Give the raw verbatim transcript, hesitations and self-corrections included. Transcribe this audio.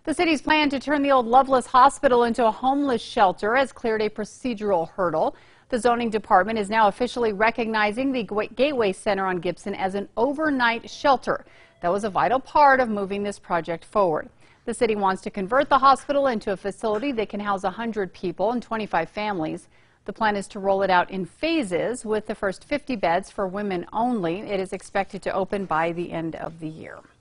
The city's plan to turn the old Loveless Hospital into a homeless shelter has cleared a procedural hurdle. The zoning department is now officially recognizing the Gateway Center on Gibson as an overnight shelter. That was a vital part of moving this project forward. The city wants to convert the hospital into a facility that can house one hundred people and twenty-five families. The plan is to roll it out in phases, with the first fifty beds for women only. It is expected to open by the end of the year.